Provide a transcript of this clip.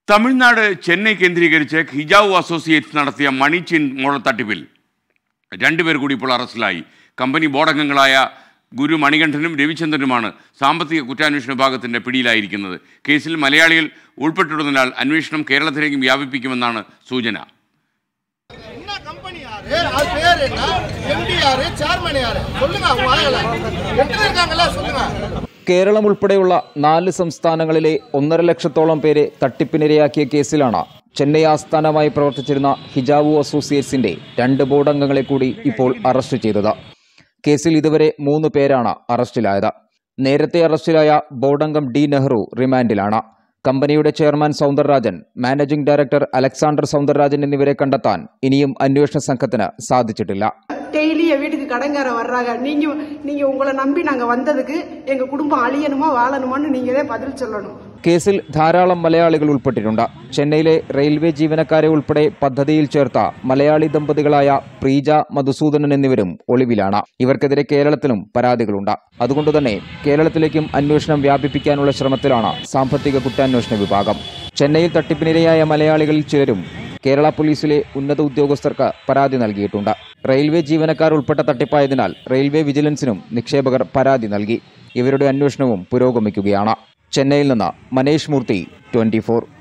തമിഴ്നാട് ചെന്നൈ കേന്ദ്രീകരിച്ച് ഹിജാവു അസോസിയേറ്റ്സ് നടത്തിയ മണി chain model തട്ടിപ്പിൽ രണ്ടുപേർ കൂടി ഇപ്പോൾ അറസ്റ്റിലായി. കമ്പനി ബോർഡ് അംഗങ്ങളായ ഗുരു മണികണ്ഠനും രവിചന്ദ്രനുമാണ് സാമ്പത്തിക കുറ്റാന്വേഷണ വിഭാഗത്തിന്റെ പിടിയിലായിരിക്കുന്നത്. കേസിൽ മലയാളികൾ ഉൾപ്പെട്ടിരുന്നതിനാൽ അന്വേഷണം കേരളത്തിലേക്കും വ്യാപിപ്പിക്കുമെന്നാണ് സൂചന. കേരളം ഉൾപ്പെടെയുള്ള 4 സംസ്ഥാനങ്ങളിലെ 1.5 ലക്ഷത്തോളം പേരെ തട്ടിപ്പിനിരയാക്കിയ കേസിലാണ് ചെന്നൈ ആസ്ഥാനമായി പ്രവർത്തിച്ചിരുന്ന ഹിജാവു അസോസിയേറ്റ്സിന്റെ 2 ബോർഡ് അംഗങ്ങളെ കൂടി ഇപ്പോൾ അറസ്റ്റ് ചെയ്തത്. കേസിൽ ഇതുവരെ 3 പേരാണ് അറസ്റ്റിലായത്. നേരത്തെ അറസ്റ്റിലായ ബോർഡ് അംഗം ഡി നെഹ്റു റിമാൻഡിലാണ്. കമ്പനിയുടെ chairman Soundararajan, managing director Alexander Soundararajan എന്നിവരെ കണ്ടെത്താൻ ഇനിയും അന്വേഷണ സംഘത്തിന് സാധിച്ചിട്ടില്ല. டெய்லி என் வீட்டுக்கு கடங்கார வர்றாங்க. நீங்க உங்களை நம்பி நாங்க வந்ததுக்கு எங்க குடும்பம் அழியணுமா வாழணுமான்னு நீங்களே பதில் சொல்லணும். കേസിൽ ധാരാളം മലയാളികൾ ഉൾപ്പെട്ടിട്ടുണ്ട്. ചെന്നൈയിലെ റെയിൽവേ ജീവനക്കാരെ ഉൾപ്പെടെ പദ്ധതിയിൽ ചേർത്ത മലയാളി ദമ്പതികളായ പ്രീജ, മധുസൂദനൻ എന്നിവരും ഒളിവിലാണ്. ഇവർക്കെതിരെ കേരളത്തിലും പരാതികളുണ്ട്. അതുകൊണ്ടുതന്നെ കേരളത്തിലേക്കും അന്വേഷണം വ്യാപിപ്പിക്കാനുള്ള ശ്രമത്തിലാണ് സാമ്പത്തിക കുറ്റാന്വേഷണ വിഭാഗം. ചെന്നൈയിൽ തട്ടിപ്പിനിരയായ മലയാളികളിൽ ചിലരും കേരള പോലീസിലെ ഉന്നത ഉദ്യോഗസ്ഥർക്ക് പരാതി നൽകിയിട്ടുണ്ട്. റെയിൽവേ ജീവനക്കാർ ഉൾപ്പെട്ട തട്ടിപ്പായതിനാൽ റെയിൽവേ വിജിലൻസിനും നിക്ഷേപകർ പരാതി നൽകി. ഇവരുടെ അന്വേഷണവും പുരോഗമിക്കുകയാണ്. ചെന്നൈയിൽ നിന്ന് മനേഷ് മൂർത്തി, 24.